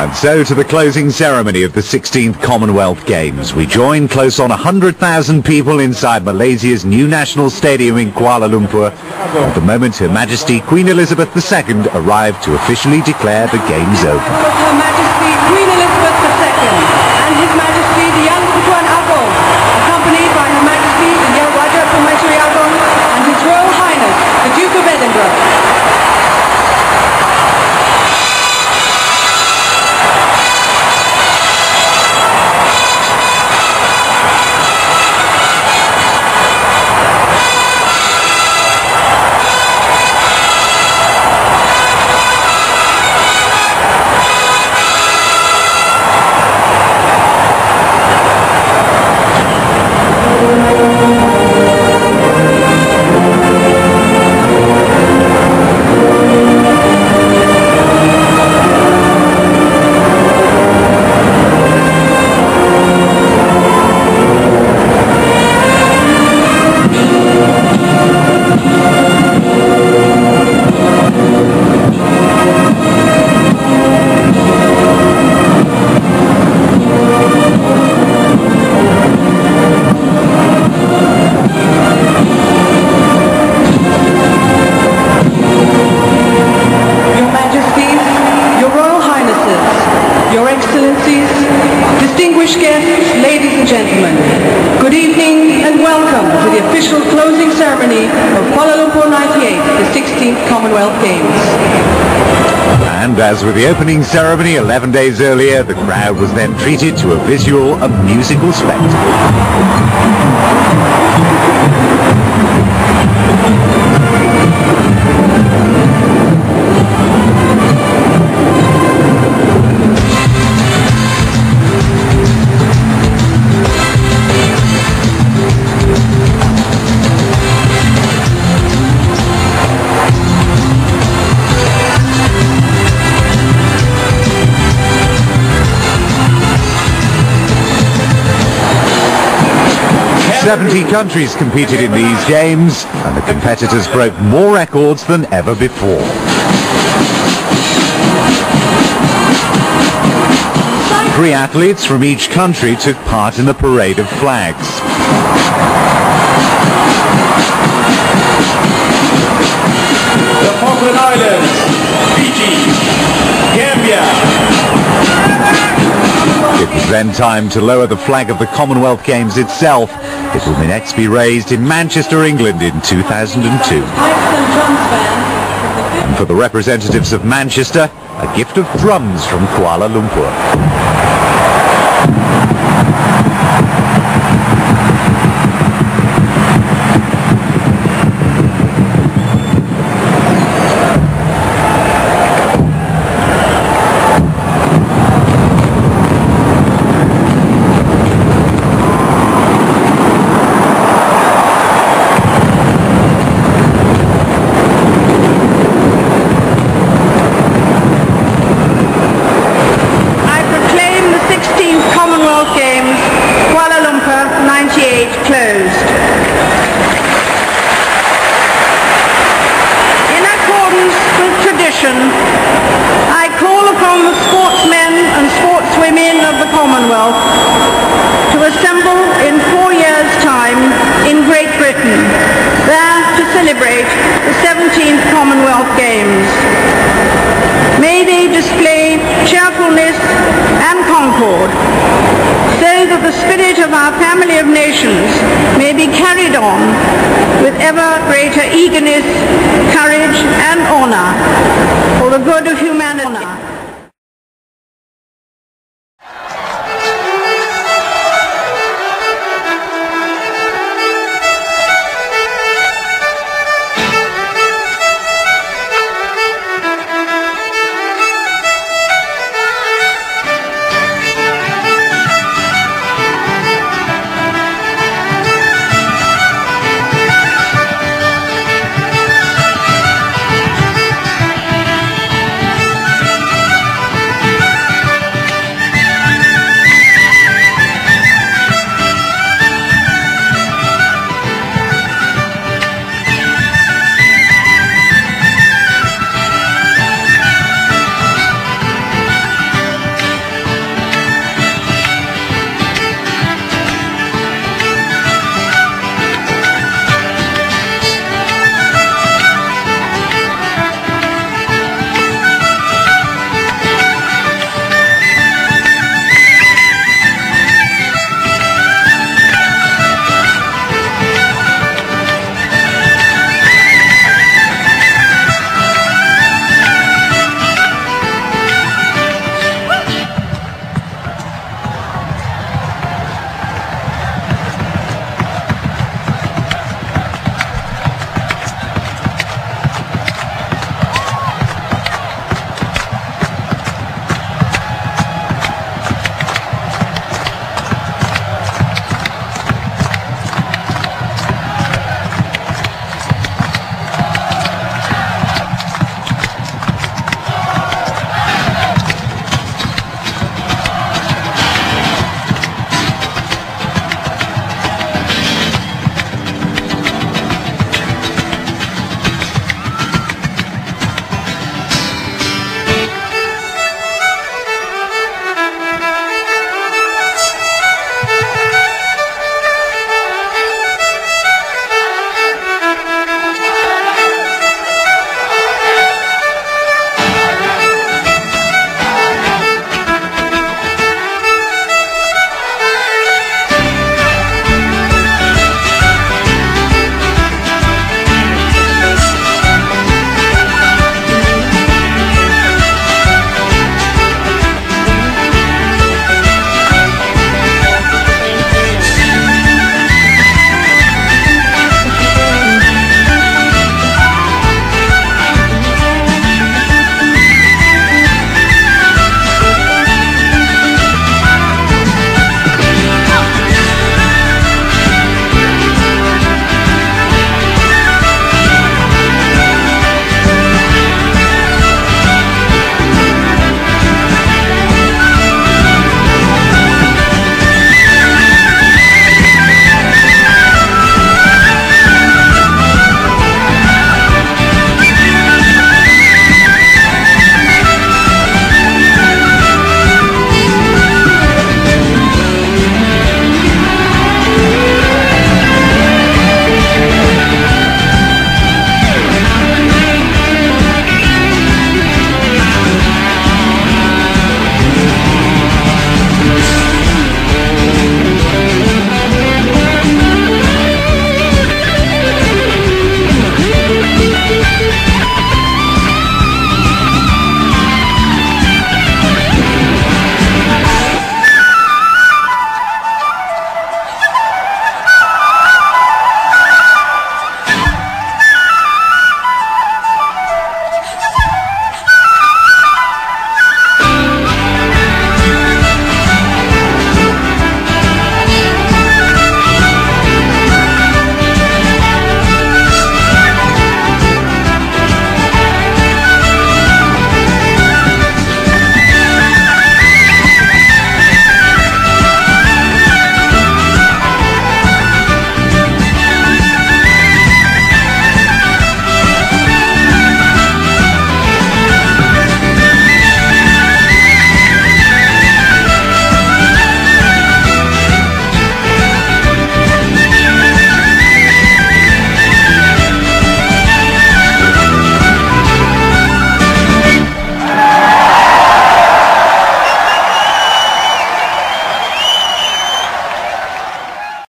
And so to the closing ceremony of the 16th Commonwealth Games. We join close on 100,000 people inside Malaysia's new national stadium in Kuala Lumpur at the moment Her Majesty Queen Elizabeth II arrived to officially declare the Games open. Her Majesty Queen Elizabeth II and His Majesty the Yang Tuan Agong, accompanied by Her Majesty the Yang Raja Permaisuri Agong and His Royal Highness the Duke of Edinburgh. Your Excellencies, distinguished guests, ladies and gentlemen, good evening and welcome to the official closing ceremony of Kuala Lumpur 98, the 16th Commonwealth Games. And as with the opening ceremony 11 days earlier, the crowd was then treated to a visual and musical spectacle. 70 countries competed in these games, and the competitors broke more records than ever before. Three athletes from each country took part in the parade of flags. The Falkland Islands, Fiji, Gambia. It was then time to lower the flag of the Commonwealth Games itself. It will next be raised in Manchester, England in 2002. And for the representatives of Manchester, a gift of drums from Kuala Lumpur. Closed. In accordance with tradition, I call upon the sportsmen and sportswomen of the Commonwealth to assemble in 4 years' time in Great Britain, there to celebrate the 17th Commonwealth Games. May they display cheerfulness and concord, so that the spirit of our family of nations may be carried on with ever greater eagerness, courage and honor for the good of humanity.